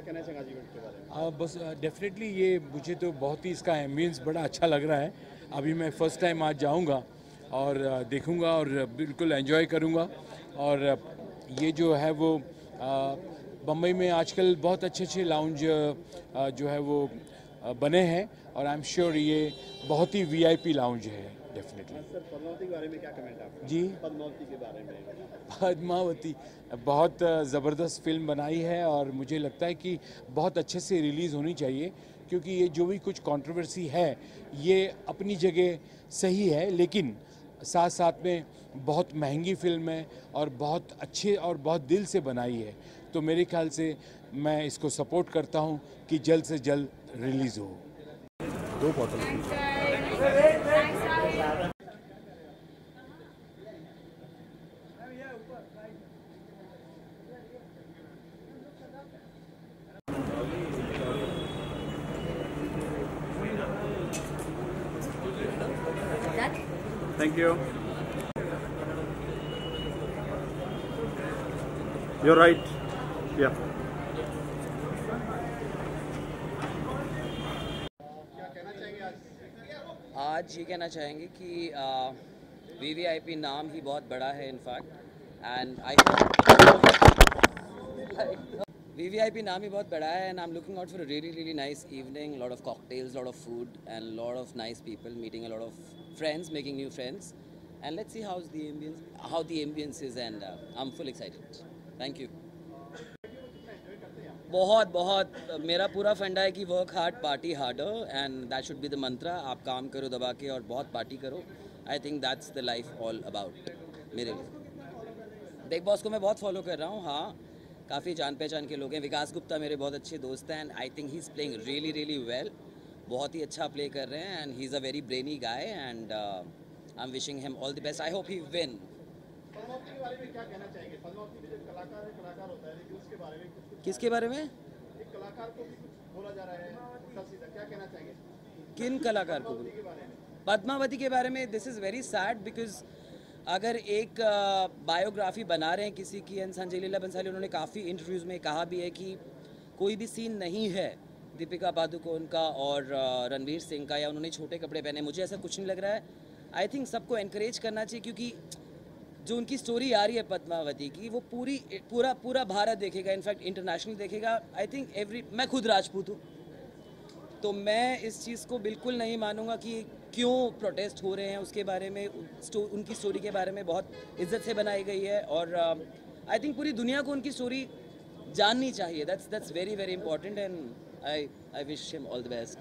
कहना चाहेंगे आज इवेंट के बारे में? बस डेफिनेटली ये मुझे तो बहुत ही इसका एम्बियंस बड़ा अच्छा लग रहा है। अभी मैं फ़र्स्ट टाइम आज जाऊंगा और देखूंगा और बिल्कुल एंजॉय करूंगा। और ये जो है वो बम्बई में आजकल बहुत अच्छे अच्छे लाउंज जो है वो बने हैं और आई एम श्योर ये बहुत ही वीआईपी लाउंज है डेफिनेटली। सर, पद्मावती के बारे में क्या कमेंट आपका? जी, पद्मावती के बारे में। पद्मावती बहुत ज़बरदस्त फिल्म बनाई है और मुझे लगता है कि बहुत अच्छे से रिलीज़ होनी चाहिए, क्योंकि ये जो भी कुछ कंट्रोवर्सी है ये अपनी जगह सही है, लेकिन साथ साथ में बहुत महंगी फिल्म है और बहुत अच्छे और बहुत दिल से बनाई है। तो मेरे ख्याल से मैं इसको सपोर्ट करता हूँ कि जल्द से जल्द रिलीज़ हो। 2 bottle. Thank you. You're right. Yeah. आज ये कहना चाहेंगे कि वीवीआईपी नाम ही बहुत बड़ा है इनफैक्ट, एंड आई वीवीआईपी नाम ही बहुत बड़ा है, and I am looking out for a really nice evening, lot of cocktails, lot of food and lot of nice people, meeting a lot of friends, making new friends, and let's see how the ambience is, and I'm full excited. Thank you. बहुत मेरा पूरा funda है कि work hard party harder, and that should be the mantra. आप काम करो दबा के और बहुत पार्टी करो। I think that's the life all about मेरे लिए। बिग बॉस को मैं बहुत फॉलो कर रहा हूँ, हाँ, काफ़ी जान पहचान के लोग हैं। विकास गुप्ता मेरे बहुत अच्छे दोस्त हैं, and I think he is playing really well, बहुत ही अच्छा प्ले कर रहे हैं, and he is a very brainy guy, and I am wishing him all the best. I hope he win. Padmavati के बारे में क्या कहना चाहेंगे? पद्मावती में जो कलाकार होता है, लेकिन उसके बारे में किसके बारे में? एक कलाकार को भी कुछ बोला जा रहा है उल्टा सीधा, क्या कहना चाहेंगे? किन कलाकार को? पद्मावती के बारे में। This is very sad, because अगर एक बायोग्राफी बना रहे हैं किसी की, एंड संजय लीला बंसाली उन्होंने काफ़ी इंटरव्यूज़ में कहा भी है कि कोई भी सीन नहीं है दीपिका पादुकोण का और रणवीर सिंह का, या उन्होंने छोटे कपड़े पहने, मुझे ऐसा कुछ नहीं लग रहा है। आई थिंक सबको एनकरेज करना चाहिए, क्योंकि जो उनकी स्टोरी आ रही है पद्मावती की, वो पूरा भारत देखेगा, इनफैक्ट इंटरनेशनल देखेगा। आई थिंक मैं खुद राजपूत हूँ, तो मैं इस चीज़ को बिल्कुल नहीं मानूंगा कि क्यों प्रोटेस्ट हो रहे हैं। उसके बारे में, उनकी स्टोरी के बारे में बहुत इज्जत से बनाई गई है, और आई थिंक पूरी दुनिया को उनकी स्टोरी जाननी चाहिए। That's very important, and I wish him all the best.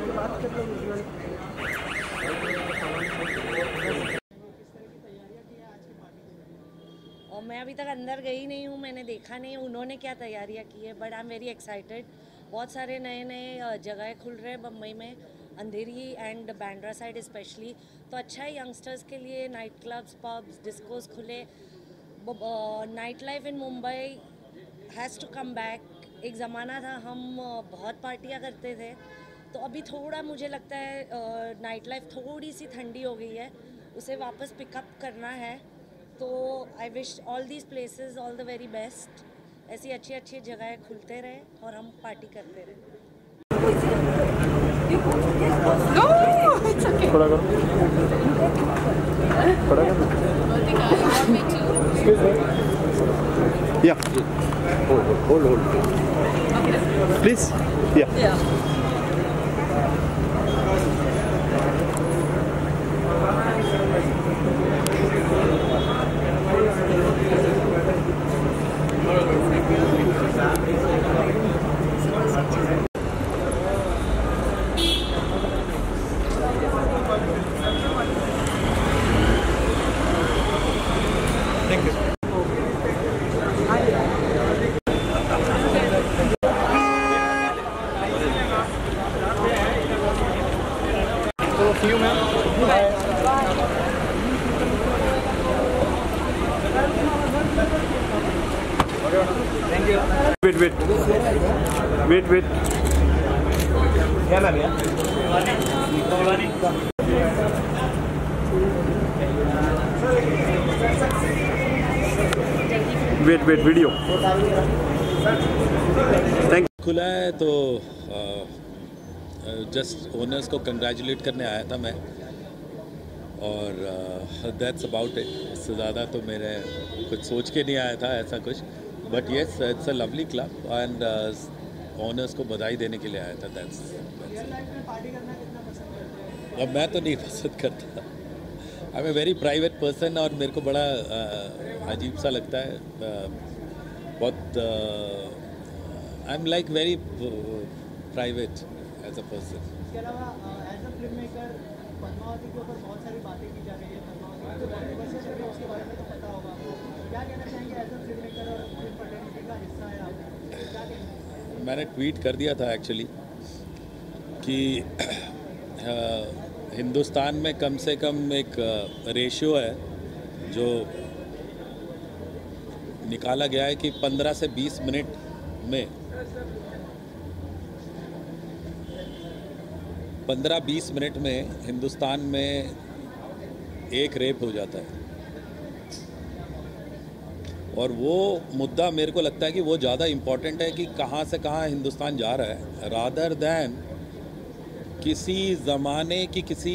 और मैं अभी तक अंदर गई नहीं हूँ, मैंने देखा नहीं उन्होंने क्या तैयारियाँ की है, but I am very excited. बहुत सारे नए जगह खुल रहे हैं बम्बई में, Andheri and Bandra side specially, तो अच्छा है यंगस्टर्स के लिए। नाइट क्लब्स, पब्स, डिस्कोस खुले। Night life in Mumbai has to come back. एक ज़माना था हम बहुत पार्टियाँ करते थे, तो अभी थोड़ा मुझे लगता है नाइट लाइफ थोड़ी सी ठंडी हो गई है, उसे वापस पिकअप करना है। तो I wish all these places all the very best. ऐसी अच्छी जगह खुलते रहे और हम पार्टी करते रहे। Yeah. Hold. Please. Yeah. Thank you. See you, ma'am. Bye. Thank you. Wait. क्या नाम है? Wait, video. खुला है तो जस्ट ओनर्स को कंग्रेचुलेट करने आया था मैं, और दैट्स अबाउट इट। इससे ज़्यादा तो मेरे कुछ सोच के नहीं आया था ऐसा कुछ, but yes it's a lovely club and owners को बधाई देने के लिए आया था। दैट्स अब मैं तो नहीं पसंद करता, I am a very private person, और मेरे को बड़ा अजीब सा लगता है, बहुत I am like very private as a person. इसके अलावा as a film maker Padmavati के ऊपर बहुत सारी बातें की जा रही है, पद्मावती जो कॉन्ट्रोवर्सी चल रही है उसके बारे में तो पता होगा आपको, क्या कहना चाहेंगे एज अ फिल्म मेकर और फिल्म फर्टिलिटी का हिस्सा है आप, क्या कहना? मैंने ट्वीट कर दिया था एक्चुअली कि हिंदुस्तान में कम से कम एक रेशियो है जो निकाला गया है कि 15 से 20 मिनट में 15-20 मिनट में हिंदुस्तान में एक रेप हो जाता है, और वो मुद्दा मेरे को लगता है कि वो ज़्यादा इम्पॉर्टेंट है कि कहाँ से कहाँ हिंदुस्तान जा रहा है, रादर दैन किसी ज़माने की किसी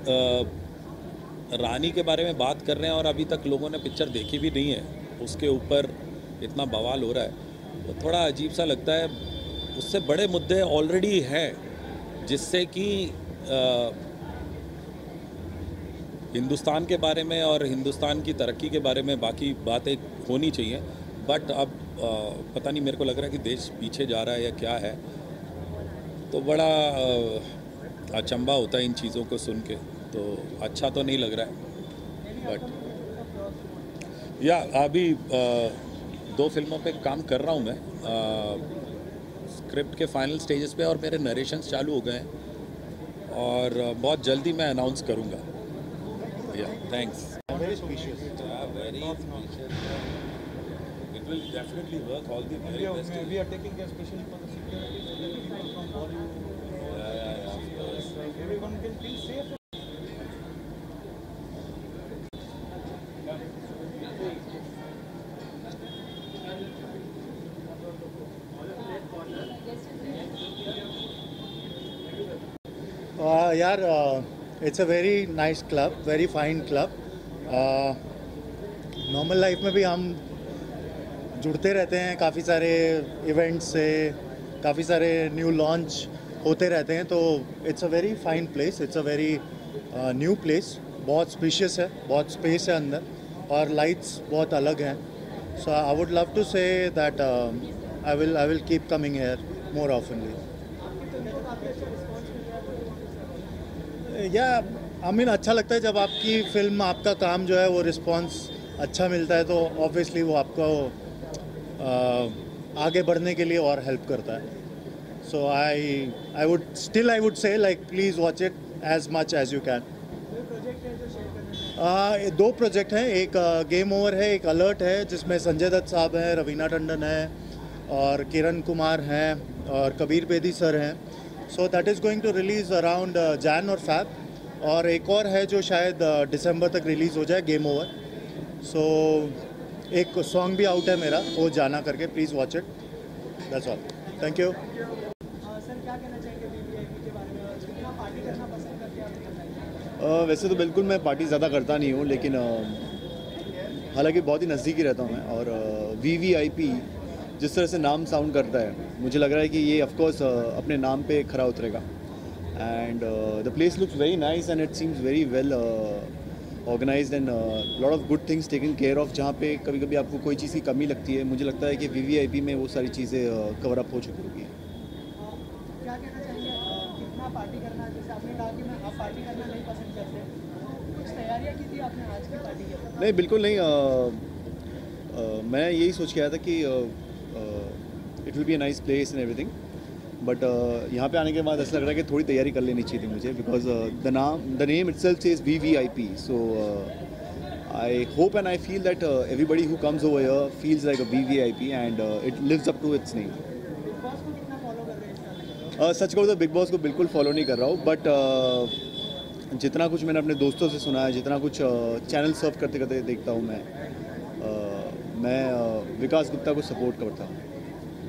रानी के बारे में बात कर रहे हैं और अभी तक लोगों ने पिक्चर देखी भी नहीं है, उसके ऊपर इतना बवाल हो रहा है, तो थोड़ा अजीब सा लगता है। उससे बड़े मुद्दे ऑलरेडी हैं जिससे कि हिंदुस्तान के बारे में और हिंदुस्तान की तरक्की के बारे में बाकी बातें होनी चाहिए, बट अब पता नहीं, मेरे को लग रहा है कि देश पीछे जा रहा है या क्या है, तो बड़ा अचंभा होता है इन चीज़ों को सुन के, तो अच्छा तो नहीं लग रहा है। बट या अभी 2 फिल्मों पे काम कर रहा हूँ मैं, स्क्रिप्ट के फाइनल स्टेजेस पे, और मेरे नरेशंस चालू हो गए हैं, और बहुत जल्दी मैं अनाउंस करूँगा। Yeah thanks. Very spacious. Very it will definitely work all the very best. We are taking care especially for the security people from Bollywood. Of course. Everyone can feel safe. यार it's a very nice club, very fine club. Normal life में भी हम जुड़ते रहते हैं काफ़ी सारे events से, काफ़ी सारे न्यू लॉन्च होते रहते हैं, तो it's a very fine place, it's a very new place, बहुत स्पेशियस है, बहुत स्पेस है अंदर, और लाइट्स बहुत अलग हैं। So I would love to say that I will keep coming here more oftenly. Yeah I mean अच्छा लगता है जब आपकी फिल्म, आपका काम जो है वो रिस्पांस अच्छा मिलता है, तो ऑब्वियसली वो आपको आगे बढ़ने के लिए और हेल्प करता है। So I would say like please watch it as much as you can. 2 project हैं, एक गेम ओवर है, एक अलर्ट है, जिसमें संजय दत्त साहब हैं, रवीना टंडन है, और किरण कुमार हैं, और कबीर बेदी सर हैं। So that is going to release around Jan और फैब, और एक और है जो शायद दिसंबर तक रिलीज़ हो जाए, गेम ओवर। सो एक सॉन्ग भी आउट है मेरा, वो जाना करके, please watch it, that's all, thank you. Sir क्या कहना चाहेंगे वीवीआईपी के बारे में, और कितना पार्टी करना पसंद करते हैं? वैसे तो बिल्कुल मैं पार्टी ज़्यादा करता नहीं हूँ, लेकिन हालांकि बहुत ही नज़दीकी रहता हूँ मैं, और वीवीआईपी जिस तरह से नाम साउंड करता है, मुझे लग रहा है कि ये ऑफ कोर्स अपने नाम पे खरा उतरेगा। And the place looks very nice and it seems very well organised and lot of good things taken care of. जहाँ पे कभी कभी आपको कोई चीज़ की कमी लगती है, मुझे लगता है कि वीवीआईपी में वो सारी चीज़ें कवर अप हो चुकी होगी। क्या कहना चाहेंगे, कितना पार्टी करना, जैसे आपने कहा कि आप पार्टी करना नहीं पसंद करते, कुछ तैयारियाँ की थी आपने आज की पार्टी के? नहीं, बिल्कुल नहीं। मैं यही सोच के आया था कि it will be a nice place and everything, but यहाँ पे आने के बाद ऐसा लग रहा है कि थोड़ी तैयारी कर लेनी चाहिए थी मुझे, because the name itself says VVIP. So I hope and I feel that everybody who comes over here feels like a VVIP and it lives up to its name. Bigg Boss को कितना follow कर रहे हैं? सच कहूँ तो big Boss को बिल्कुल follow नहीं कर रहा हूँ, बट जितना कुछ मैंने अपने दोस्तों से सुना है, जितना कुछ चैनल सर्व करते करते देखता हूँ मैं विकास गुप्ता को सपोर्ट करता हूँ।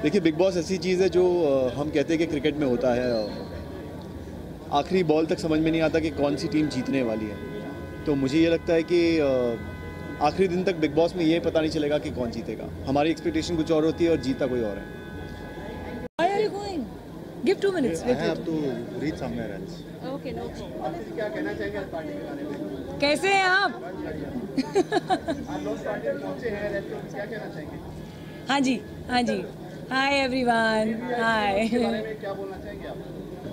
देखिए, बिग बॉस ऐसी चीज़ है जो हम कहते हैं कि क्रिकेट में होता है, आखिरी बॉल तक समझ में नहीं आता कि कौन सी टीम जीतने वाली है। तो मुझे ये लगता है कि आखिरी दिन तक बिग बॉस में ये पता नहीं चलेगा कि कौन जीतेगा। हमारी एक्सपेक्टेशन कुछ और होती है और जीता कोई और है। Why are you going? Give 2 minutes. I have to reach somewhere else. Okay, no problem. आप क्या कहना चाहेंगे आज पार्टी के बारे में? कैसे हैं आप? आज लोग पार्टी में पहुंचे हैं, रेस्टोरेंट क्या कहना चाहेंगे? हाँ जी, हाँ जी. Hi everyone. Hi. इसके बारे में क्या बोलना चाहेंगे आप?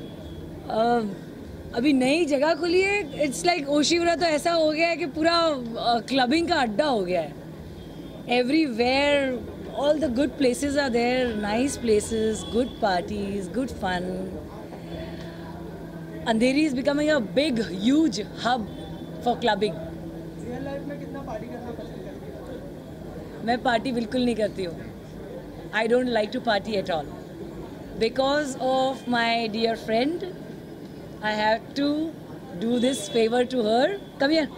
अभी नई जगह खुली है. इट्स लाइक ओशिवरा तो ऐसा हो गया है कि पूरा क्लबिंग का अड्डा हो गया है. Everywhere, all the good places are there. Nice places, good parties, good fun. Andheri is becoming a big, huge hub for clubbing. Real life में कितना पार्टी करना पसंद करती हो? मैं पार्टी बिल्कुल नहीं करती हूँ. I don't like to party at all. Because of my dear friend, I have to do this favor to her. Come here.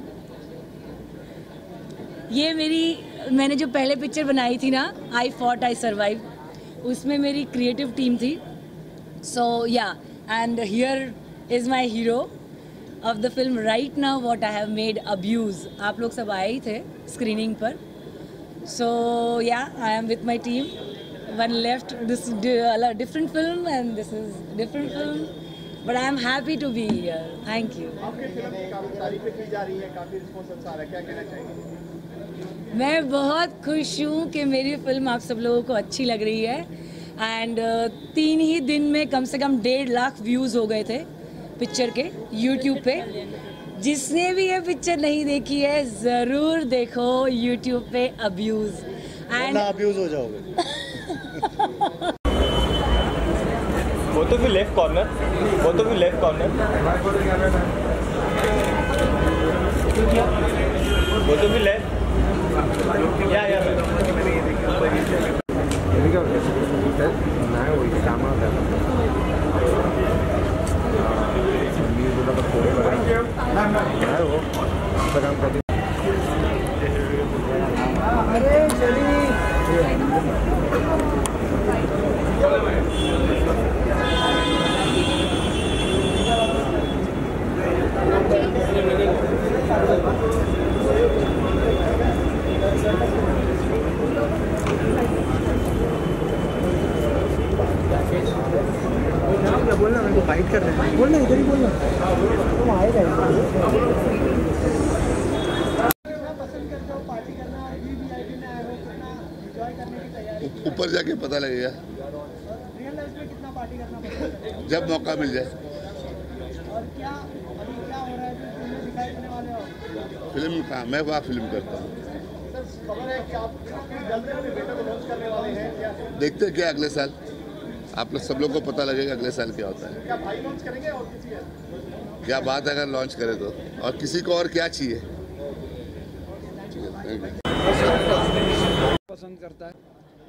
ये मैंने जो पहले पिक्चर बनाई थी ना, I Fought, I Survived, उसमें मेरी क्रिएटिव टीम थी. So yeah, and here is my hero of the film right now what I have made, Abuse. आप लोग सब आए ही थे स्क्रीनिंग पर. So yeah, I am with my team. One left, this is a different film and this is different film. But I am happy to be here. Thank you. आपकी film की काफी तारीफें की जा रही है, काफी रिस्पॉन्स अच्छा आ रहा है, क्या कहना चाहेंगे? मैं बहुत खुश हूँ कि मेरी फिल्म आप सब लोगों को अच्छी लग रही है. एंड 3 ही दिन में कम से कम 1.5 लाख व्यूज़ हो गए थे पिक्चर के यूट्यूब पे. जिसने भी ये पिक्चर नहीं देखी है ज़रूर देखो यूट्यूब पे अब्यूज़. एंड अब्यूज हो जाओगे. Go to the left corner. Go to the left corner. Go to the left. Yeah, yeah. बोलना, मेरे को फाइट कर रहे हैं. बोलना, इधर ही बोलना. तुम आएगा कितना पसंद करते हो पार्टी करना? वीवीआईपी में आए हो, कितना एंजॉय करने की तैयारी? ऊपर जाके पता लगेगा. रियल लाइफ में कितना पार्टी करना पसंद करते हो? जब मौका मिल जाए. और क्या अभी क्या हो रहा है जो फिल्म में दिखाई देने वाले हो? फिल्म का मैं वहाँ फिल्म करता हूँ. सर, खबर है कि आप जल्दी अपने बेटे को लॉन्च करने वाले हैं, क्या देखते हैं क्या अगले साल. आप लोग सब लोग को पता लगेगा अगले साल क्या होता है. क्या भाई लॉन्च करेंगे और किसी है? क्या बात है अगर लॉन्च करे तो. और किसी को और क्या चाहिए. ठीक है, थैंक यू. पसंद करता है.